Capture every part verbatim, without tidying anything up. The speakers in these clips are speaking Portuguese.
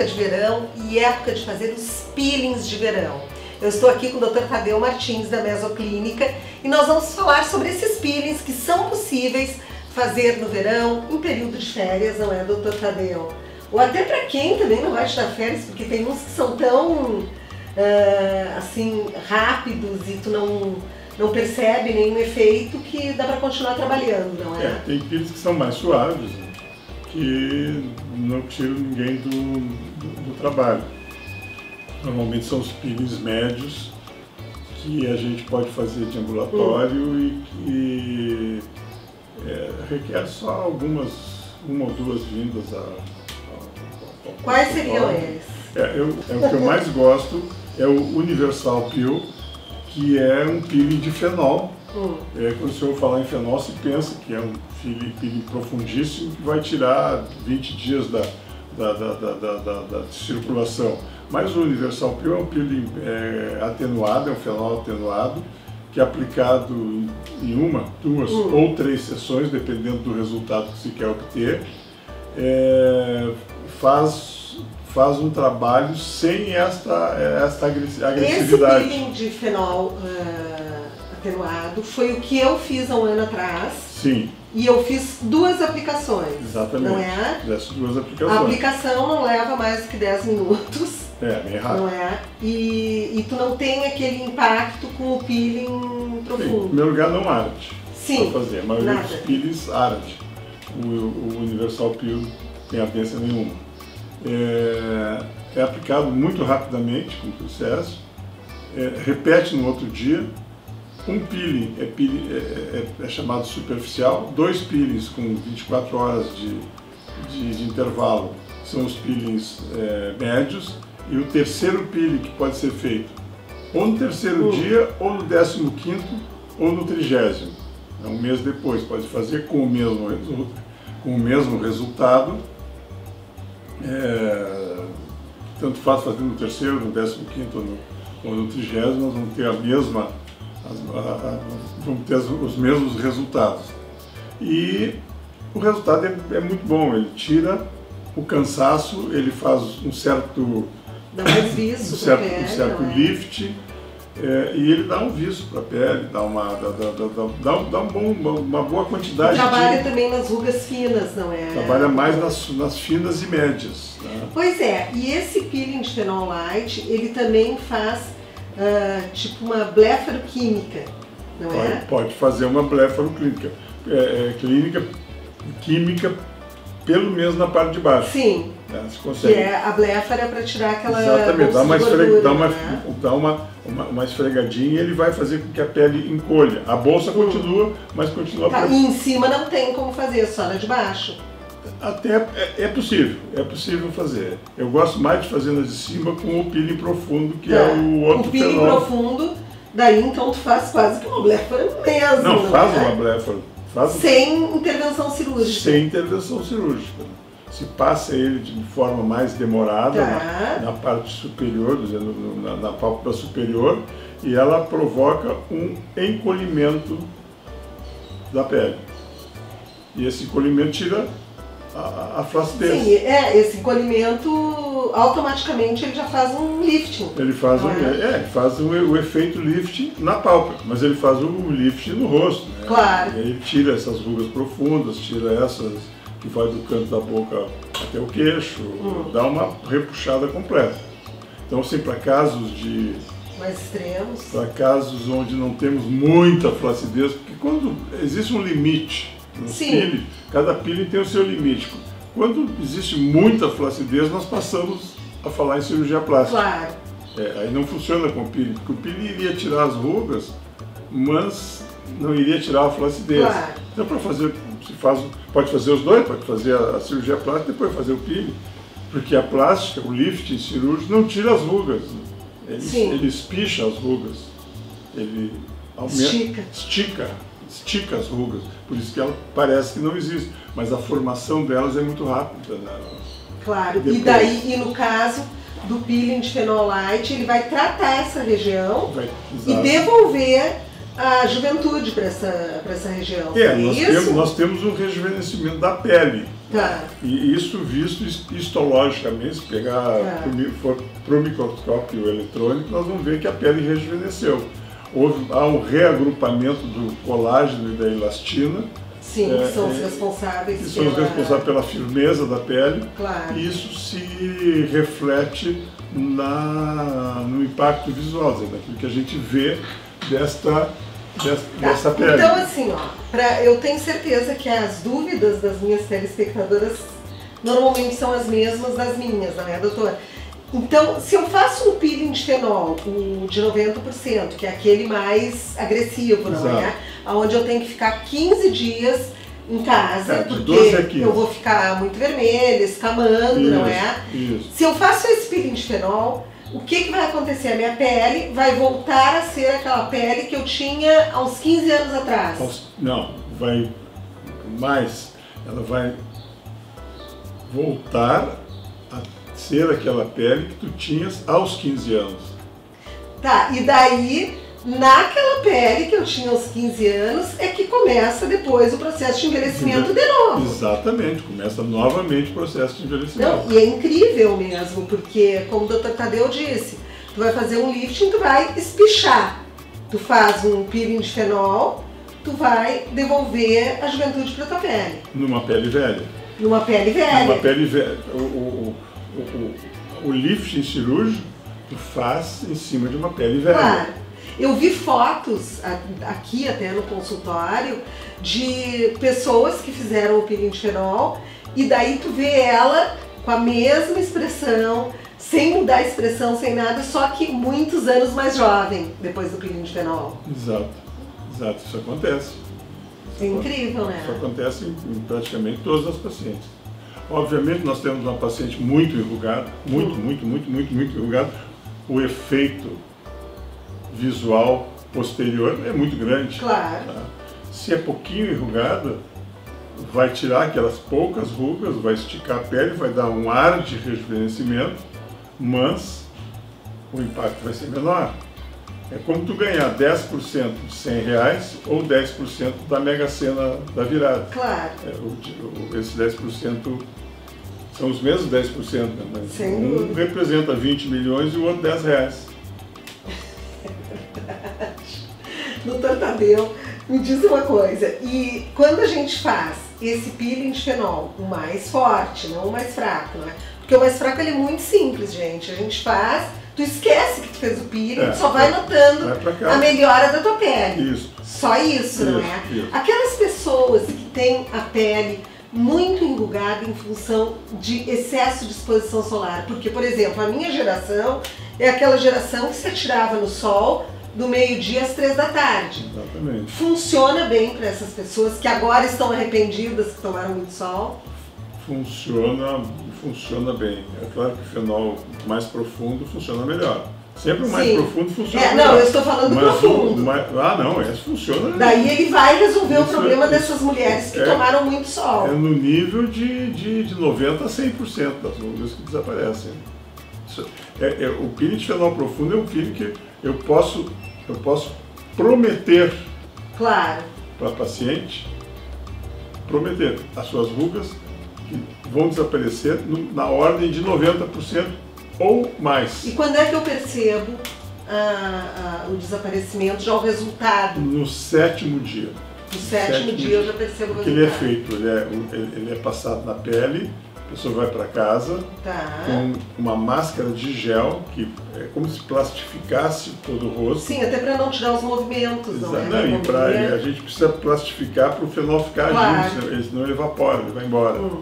época de verão e época de fazer os peelings de verão. Eu estou aqui com o doutor Tadeu Martins da Mesoclínica e nós vamos falar sobre esses peelings que são possíveis fazer no verão, em período de férias, não é, doutor Tadeu? Ou até para quem também não vai tirar férias, porque tem uns que são tão uh, assim rápidos e tu não, não percebe nenhum efeito que dá para continuar trabalhando, não é? É, tem peelings que são mais suaves, que não tiram ninguém do, do, do trabalho. Normalmente são os peelings médios que a gente pode fazer de ambulatório hum. e que é, requer só algumas, uma ou duas vindas a, a, a Quais seriam eles? É, eu, é, o que eu mais gosto é o Universal Peel, que é um peeling de fenol. Hum. É, quando o senhor falar em fenol, se pensa que é um peeling profundíssimo que vai tirar vinte dias da, da, da, da, da, da, da circulação. Mas o Universal Peel é um peeling é, atenuado, é um fenol atenuado, que é aplicado em, em uma, duas hum. ou três sessões, dependendo do resultado que se quer obter. É, faz, faz um trabalho sem esta, esta agressividade. Esse peeling de fenol uh, atenuado foi o que eu fiz há um ano atrás. Sim. E eu fiz duas aplicações. Exatamente. Não é? Essas duas aplicações. A aplicação não leva mais do que dez minutos. É, bem rápido. Não é? E, e tu não tem aquele impacto com o peeling profundo. Sim, em primeiro lugar, não arde. Sim. Para fazer. A maioria dos peelings arde. O, o Universal Peel tem ardência nenhuma. É, é aplicado muito rapidamente, com processo. É, repete no outro dia. Um peeling é, peeling é, é, é chamado superficial, dois peelings com vinte e quatro horas de, de, de intervalo são os peelings é, médios, e o terceiro peeling que pode ser feito ou no terceiro uh. dia, ou no décimo quinto, ou no trigésimo. É um mês depois, pode fazer com o mesmo, resu com o mesmo resultado, é, tanto faz fazer no terceiro, no décimo quinto ou no, ou no trigésimo, nós vamos ter a mesma As, a, a, vamos ter as, os mesmos resultados. E o resultado é, é muito bom, ele tira o cansaço, ele faz um certo, dá um viço um certo, pele, um certo é? lift, é, e ele dá um viço para a pele, dá uma, dá, dá, dá, dá, dá um bom, uma, uma boa quantidade. Trabalha de, também nas rugas finas, não é? Trabalha mais nas, nas finas e médias. Né? Pois é, e esse peeling de fenol light, ele também faz Uh, tipo uma blefaroquímica, não pode, é? Pode fazer uma blefaroquímica, é, é, clínica, química, pelo menos na parte de baixo. Sim, né? Você consegue. Que é a blefara para tirar aquela Exatamente, dá, uma, gordura, esfrega, dá, uma, né? dá uma, uma, uma esfregadinha e ele vai fazer com que a pele encolha. A bolsa hum. continua, mas continua... Tá, pra... E em cima não tem como fazer, só na de baixo. Até é, é possível, é possível fazer. Eu gosto mais de fazer na de cima com o peeling profundo, que tá. é o outro O peeling fenol. profundo, daí então tu faz quase que uma blefara mesmo. Não, não faz é? uma blefara. Faz... Sem intervenção cirúrgica. Sem intervenção cirúrgica. Se passa ele de forma mais demorada, tá. na, na parte superior, na, na pálpebra superior, e ela provoca um encolhimento da pele. E esse encolhimento tira a, a flacidez. Sim, é, esse encolhimento automaticamente ele já faz um lifting. Ele faz, um, é? É, ele faz o, o efeito lifting na pálpebra, mas ele faz o lifting no rosto. Né? Claro. E aí ele tira essas rugas profundas, tira essas que vai do canto da boca até o queixo, hum. dá uma repuxada completa. Então, assim, para casos de... mais extremos. Para casos onde não temos muita flacidez, porque quando existe um limite nos peeling, cada peeling tem o seu limite. Quando existe muita flacidez, nós passamos a falar em cirurgia plástica. Claro. É, aí não funciona com o peeling, porque o peeling iria tirar as rugas, mas não iria tirar a flacidez. Claro. Então, para fazer, se faz, pode fazer os dois, pode fazer a, a cirurgia plástica e depois fazer o peeling, porque a plástica, o lifting cirúrgico, não tira as rugas. Ele, ele espicha as rugas, ele aumenta, estica. estica, estica as rugas, por isso que ela parece que não existe, mas a formação delas é muito rápida. Né? Claro, e daí, e no caso do peeling de fenol light, ele vai tratar essa região vai, e devolver a juventude para essa, para essa região. É, é nós, isso? temos, nós temos um rejuvenescimento da pele. Tá. E isso visto histologicamente, se pegar, Tá. for para o microscópio eletrônico, nós vamos ver que a pele rejuvenesceu. Houve, há um reagrupamento do colágeno e da elastina. Sim, é, que são os é, responsáveis que são os pela... responsáveis pela firmeza da pele. Claro. E isso se reflete na, no impacto visual, naquilo que a gente vê desta, desta, Tá. dessa pele. Então, assim, ó, pra, eu tenho certeza que as dúvidas das minhas telespectadoras normalmente são as mesmas das minhas, não é, doutora? Então, se eu faço um peeling de fenol, o de noventa por cento, que é aquele mais agressivo, não Exato. é? Onde eu tenho que ficar quinze dias em casa, É, de porque doze a quinze. eu vou ficar muito vermelha, escamando, Isso, não é? isso. Se eu faço esse peeling de fenol, o que, que vai acontecer? A minha pele vai voltar a ser aquela pele que eu tinha há uns quinze anos atrás. Não, vai mais, ela vai voltar a ser aquela pele que tu tinhas aos quinze anos. Tá, e daí, naquela pele que eu tinha aos quinze anos, é que começa depois o processo de envelhecimento de novo. Exatamente, começa novamente o processo de envelhecimento. Não, e é incrível mesmo, porque, como o doutor Tadeu disse, tu vai fazer um lifting, tu vai espichar. Tu faz um peeling de fenol, tu vai devolver a juventude para tua pele. Numa pele velha. Numa pele velha. Numa pele velha. O, o, o, o, o lifting cirúrgico tu faz em cima de uma pele velha. Claro. Eu vi fotos aqui até no consultório de pessoas que fizeram o peeling de fenol e daí tu vê ela com a mesma expressão, sem mudar a expressão, sem nada, só que muitos anos mais jovem depois do peeling de fenol. Exato, exato, isso acontece. É incrível, né? Isso acontece em, em praticamente todas as pacientes. Obviamente nós temos uma paciente muito enrugada, muito, muito, muito, muito, muito enrugada. O efeito visual posterior é muito grande. Claro. Tá? Se é pouquinho enrugada, vai tirar aquelas poucas rugas, vai esticar a pele, vai dar um ar de rejuvenescimento, mas o impacto vai ser menor. É como tu ganhar dez por cento de cem reais ou dez por cento da Mega Sena da virada. Claro. É, o, o, esse dez por cento são os mesmos dez por cento, né? Mas Sem um dúvida. representa vinte milhões e o outro dez reais. Doutor Tadeu, me diz uma coisa, e quando a gente faz esse peeling de fenol, o mais forte, não o mais fraco, né? Porque o mais fraco ele é muito simples, gente. A gente faz, tu esquece que tu fez o peeling, É, tu só vai vai- notando vai pra cá. a melhora da tua pele. Isso. Só isso, não Isso, é? isso. Aquelas pessoas que têm a pele muito enrugada em função de excesso de exposição solar. Porque, por exemplo, a minha geração é aquela geração que se atirava no sol do meio-dia às três da tarde. Exatamente. Funciona bem para essas pessoas que agora estão arrependidas que tomaram muito sol? Funciona, funciona bem. É claro que o fenol mais profundo funciona melhor. Sempre o mais Sim. profundo funciona É, melhor. não, eu estou falando Mas o profundo. mais- ah, não, esse funciona. Daí ele vai resolver o Isso problema é- dessas mulheres que é- tomaram muito sol. É no nível de, de, de noventa a cem por cento das rugas que desaparecem. Isso- é, é, o peeling de fenol profundo é um peeling que eu posso, eu posso prometer Claro. para a paciente, prometer as suas rugas que vão desaparecer no- na ordem de noventa por cento ou mais. E quando é que eu percebo ah, ah, o desaparecimento, já o resultado? No sétimo dia. No sétimo dia eu já percebo o Porque ele é resultado. feito, ele é, ele ele é passado na pele, a pessoa vai para casa Tá. com uma máscara de gel, que é como se plastificasse todo o rosto. Sim, até para não tirar os movimentos, não é? Exato. Não, e pra- Economia. e a gente precisa plastificar para o fenol ficar Claro. agindo, senão ele- senão ele evapora, ele vai embora. Hum.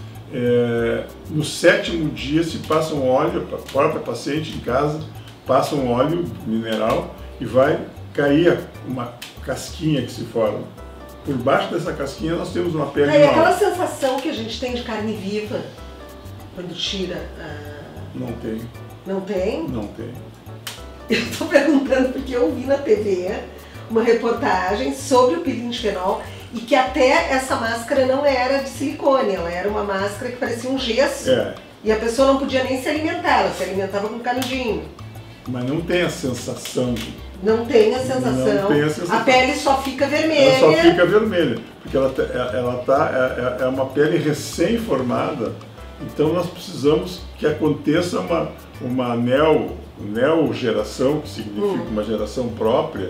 É, no sétimo dia se passa um óleo para a própria paciente em casa, passa um óleo mineral e vai cair uma casquinha que se forma. Por baixo dessa casquinha nós temos uma pele Aí, nova. aquela sensação que a gente tem de carne viva, quando tira, ah, Não tem, não tem? não tem. Eu estou perguntando porque eu vi na T V uma reportagem sobre o peeling de fenol e que até essa máscara não era de silicone, ela era uma máscara que parecia um gesso É, e a pessoa não podia nem se alimentar, ela se alimentava com canudinho. mas não tem a sensação de Não tem a sensação. Não tem a sensação. A pele só fica vermelha. Ela só fica vermelha, porque ela, ela tá, é, é uma pele recém-formada, então nós precisamos que aconteça uma, uma neo, neogeração, que significa hum. uma geração própria,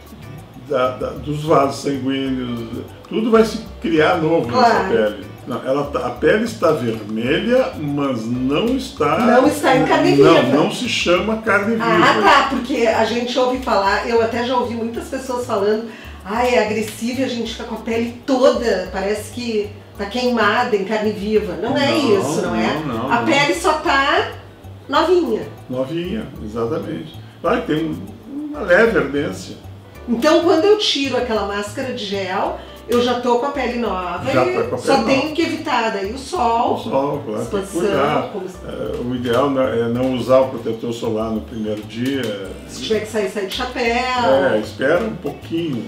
da, da, dos vasos sanguíneos, tudo vai se criar novo claro. nessa pele. Não, ela tá, a pele está vermelha, mas não está... Não está em carne viva. Não, não se chama carne viva. Ah, tá, porque a gente ouve falar, eu até já ouvi muitas pessoas falando, ah, é agressivo e a gente fica com a pele toda, parece que tá queimada em carne viva. Não, não é isso, não, não é? Não, não, a não. pele só tá novinha. Novinha, exatamente. Claro que tem uma leve ardência. Então, quando eu tiro aquela máscara de gel, eu já tô com a pele nova já e tá com a pele só nova. Tenho que evitar daí o sol, o sol, claro, exposição. Cuidar. É, o ideal é não usar o protetor solar no primeiro dia. Se tiver que sair, sair de chapéu. É, espera um pouquinho.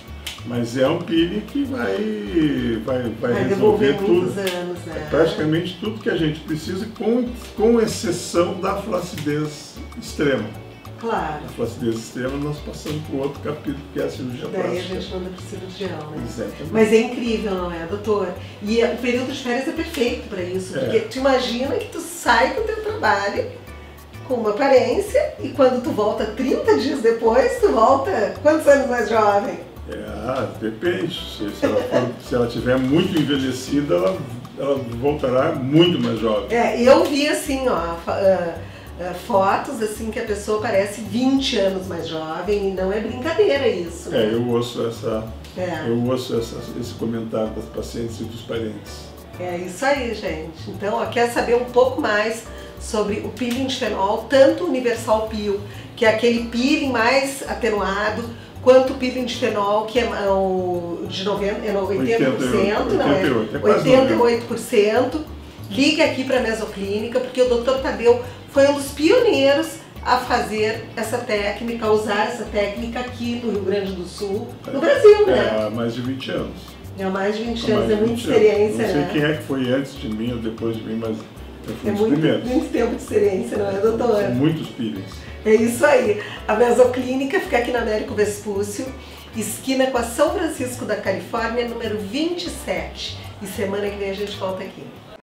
Mas é um peeling que vai, vai, vai, vai resolver tudo. Anos, né? É praticamente tudo que a gente precisa, com, com exceção da flacidez extrema. Claro. A flacidez extrema nós passamos para o outro capítulo, que é a cirurgia Daí plástica. Daí a gente manda para o cirurgião, né? Exatamente. Mas é incrível, não é, doutor? E o período de férias é perfeito para isso, porque é. tu imagina que tu sai do teu trabalho com uma aparência e quando tu volta trinta dias depois, tu volta quantos anos mais jovem? É, depende. Se, se, ela for, se ela tiver muito envelhecida, ela, ela voltará muito mais jovem. É, eu vi assim, ó, uh, uh, fotos assim que a pessoa parece vinte anos mais jovem e não é brincadeira isso. Né? É, eu ouço, essa, é. eu ouço essa, esse comentário das pacientes e dos parentes. É isso aí, gente. Então, ó, quer saber um pouco mais sobre o peeling de fenol, tanto o Universal Peel, que é aquele peeling mais atenuado, quanto o peeling de fenol, que é o de noventa, é oitenta por cento, não é? oitenta e oito por cento. Liga aqui para a Mesoclínica, porque o doutor Tadeu foi um dos pioneiros a fazer essa técnica, a usar essa técnica aqui no Rio Grande do Sul, no Brasil, né? Há mais de vinte anos. Há mais de vinte anos, é muita experiência, né? Não sei quem é que foi antes de mim ou depois de mim, mas eu fui é os muito, primeiros. muito tempo de experiência, não é, doutor? São muitos peelings. É isso aí. A Mesoclínica fica aqui na Américo Vespúcio, esquina com a São Francisco da Califórnia, número vinte e sete. E semana que vem a gente volta aqui.